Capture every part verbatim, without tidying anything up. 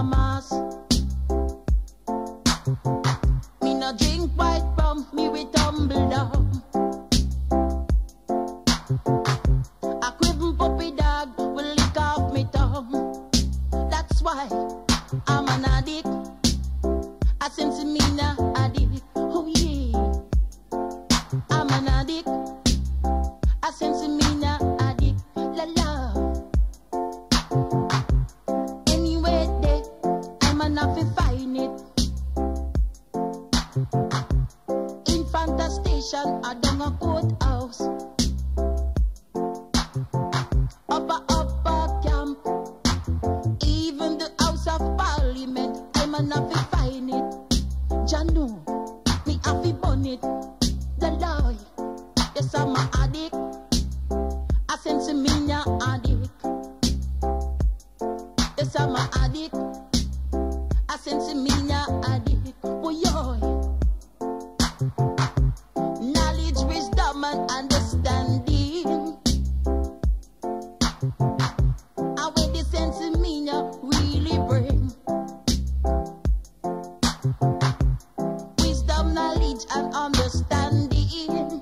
mass. Me no drink white rum, me we tumble down. A quibbing puppy dog will lick off me tongue. That's why I'm an addict. A sensi me na addict. Oh yeah, I'm an addict. A sensi me na addict. La la. Anyway, day I'm an happy find it. In front of station, I down a courthouse. Up a up a camp. Even the House of Parliament, I'm an happy find it. Janu, me happy bun it. The lie, yes I'm a addict. I sense me na addict. Yes I'm a addict. I sense me na addict. Oh yo. Knowledge, wisdom and understanding. I wear the sense of me now really bring. Wisdom, knowledge and understanding.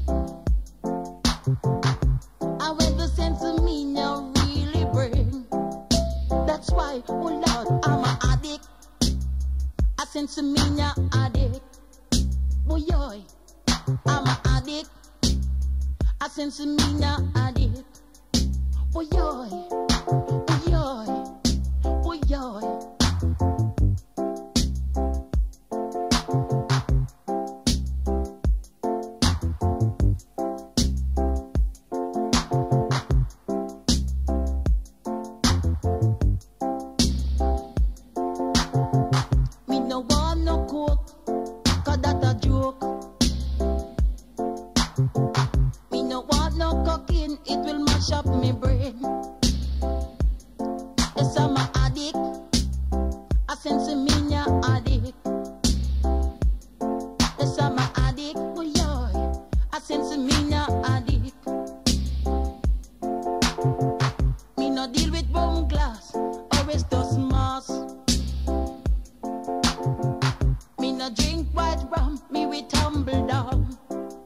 I wear the sense of me now really bring. That's why, oh Lord, I'm an addict. I sense of me now addict. Oh yo, I'm an addict. I sense of me now addict. Oh yo, oh yo, oh yo. Me no want no coke, 'cause that a joke. Me no want no cocaine, it will mash up me brain. Yes, I'm an addict. I sense me na addict. Yes, I'm an addict. Oh yeah, I sense me na addict. Me no deal with bone glass or it's just mass. Me no drink white rum, me we tumble down.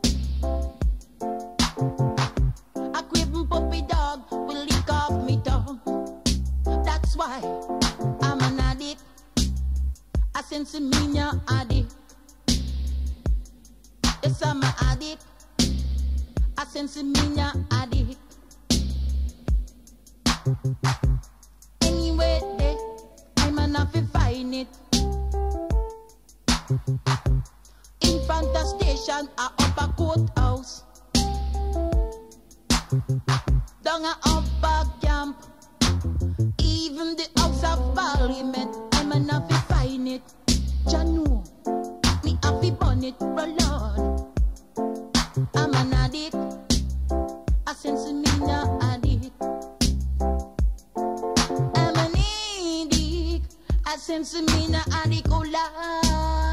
A quibbing puppy dog will lick off me tongue. That's why I'm an addict. I sense me na addict. Yes, I'm an addict. I sense me na addict. Anyway, day I'm an happy find it. In front of station, I up a courthouse. Down a up a camp. Even the House of Parliament, I'm an happy find it. Janu, me happy bun it, oh Lord. I'm an addict. I sense me na addict. I'm an addict. I sense me na addict, oh Lord.